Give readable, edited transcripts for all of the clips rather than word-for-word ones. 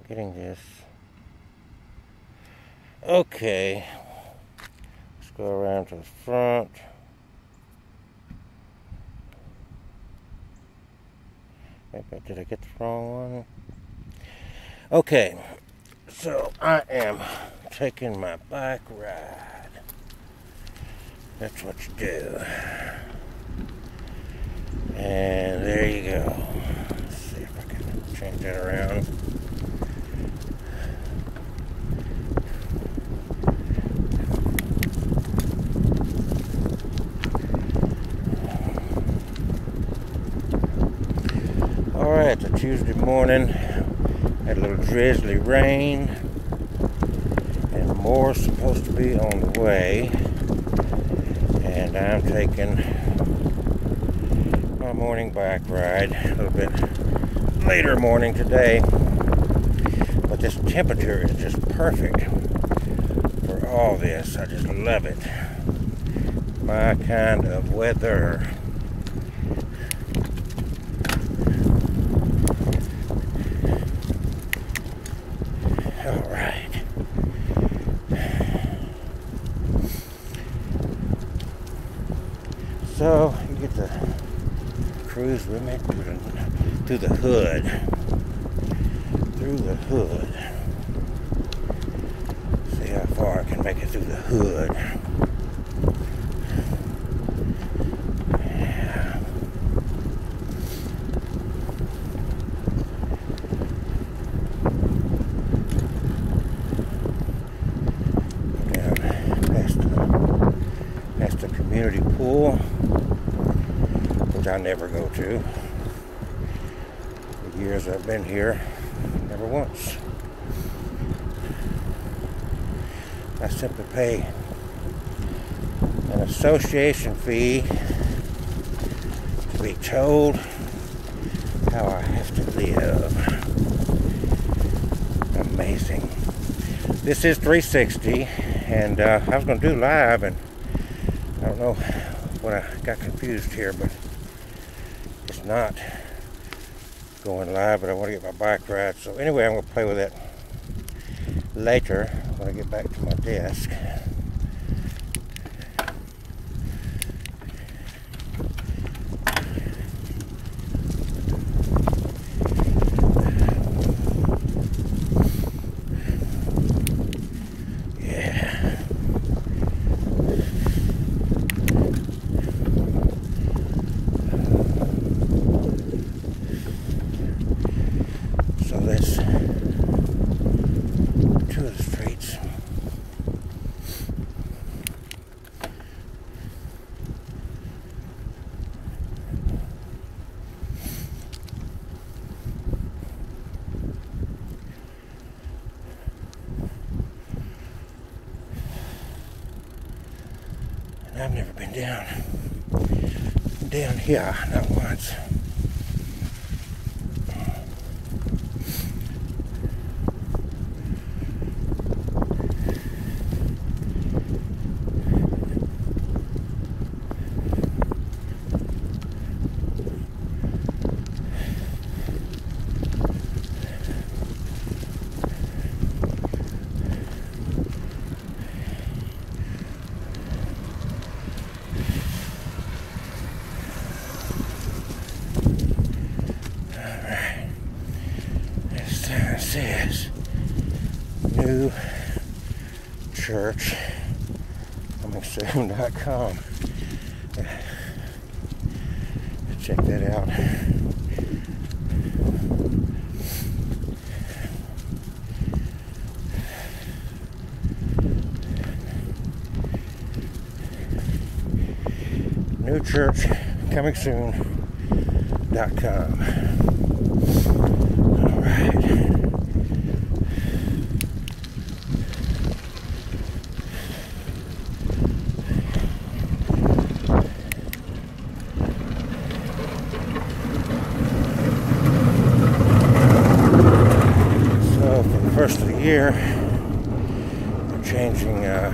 getting this. Okay, let's go around to the front. Maybe, did I get the wrong one? Okay, so I am taking my bike ride. That's what you do. And there you go. Let's see if I can change that around. Alright, it's a Tuesday morning. Had a little drizzly rain. And more is supposed to be on the way. And I'm taking my morning bike ride. A little bit later morning today. But this temperature is just perfect for all this. I just love it. My kind of weather. Alright. So you get to cruise with me through the hood. Through the hood. See how far I can make it through the hood. Yeah. Down past the community pool, which I never go to. The years I've been here, never once. I simply pay an association fee to be told how I have to live. Amazing. This is 360, and I was going to do live, and I don't know what I got confused here, but it's not going live, but I want to get my bike ride. So anyway, I'm going to play with it later when I get back to my desk. So that's two of the streets. And I've never been down here, not once. It says New Church comingsoon.com. Check that out. New Church comingsoon.com. All right. First of the year, they're changing our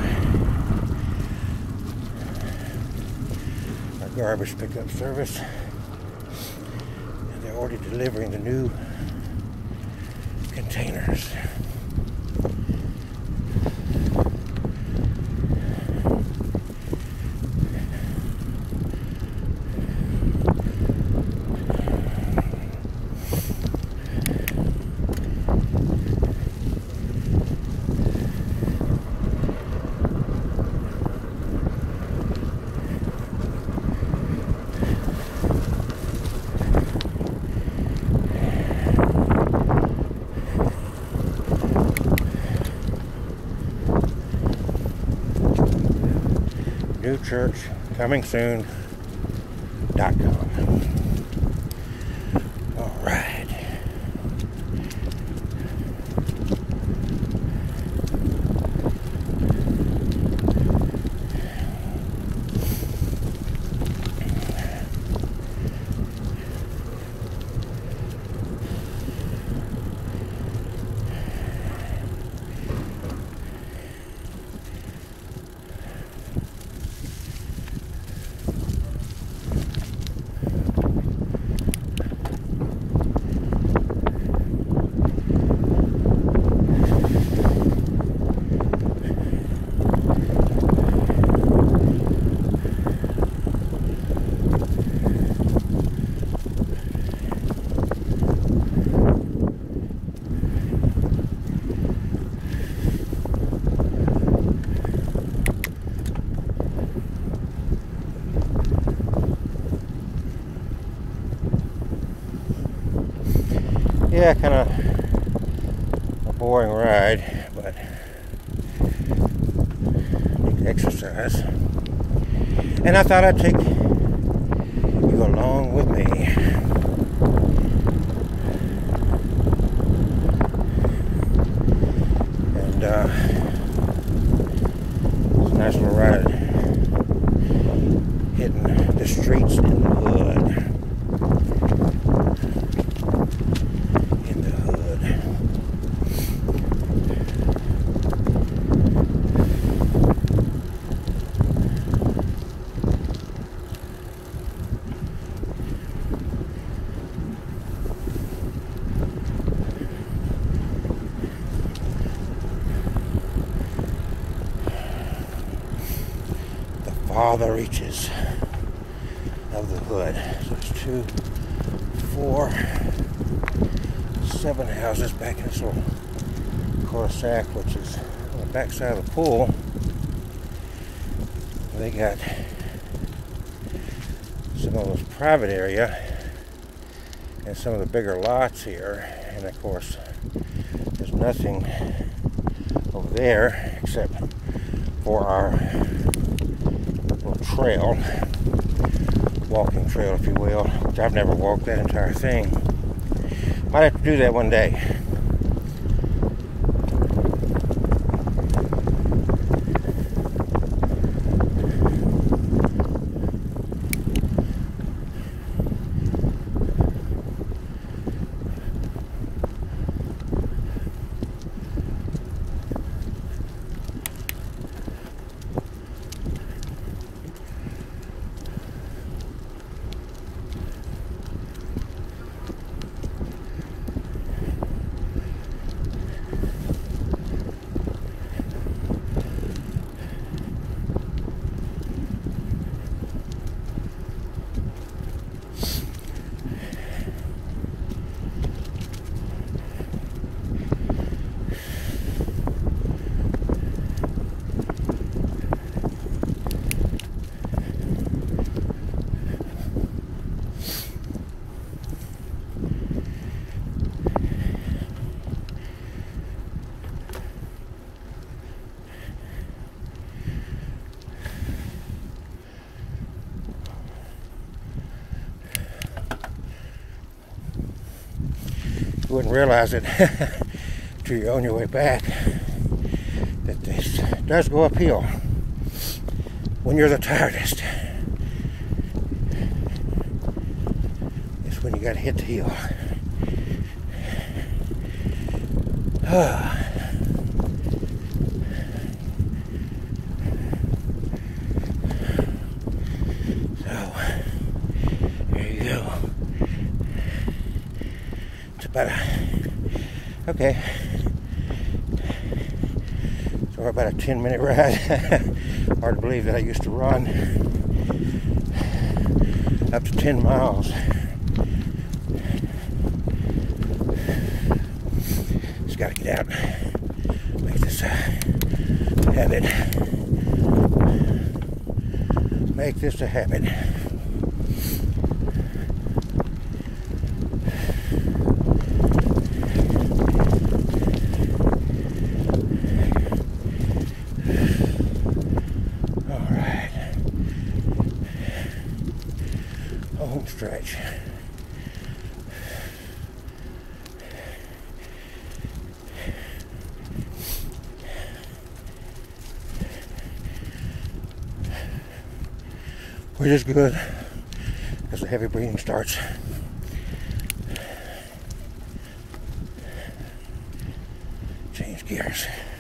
garbage pickup service, and they're already delivering the new containers. New church coming soon.com. All right. Yeah, kind of a boring ride, but need to exercise. And I thought I'd take you along with me. And it's a nice little ride, hitting the streets in the hood. Farther reaches of the hood. So it's 2, 4, 7 houses back in this little cul-de-sac, which is on the back side of the pool. They got some of those private area and some of the bigger lots here, and of course there's nothing over there except for our trail, walking trail if you will, which I've never walked that entire thing. Might have to do that one day. You wouldn't realize it till you're on your way back that this does go uphill when you're the tiredest. It's when you got to hit the hill. So, there you go. It's about Okay. So we're about a 10-minute ride. Hard to believe that I used to run up to 10 miles. Just gotta get out, make this a habit. Make this a habit. All right. Home stretch. Which is good as the heavy breathing starts. Change gears.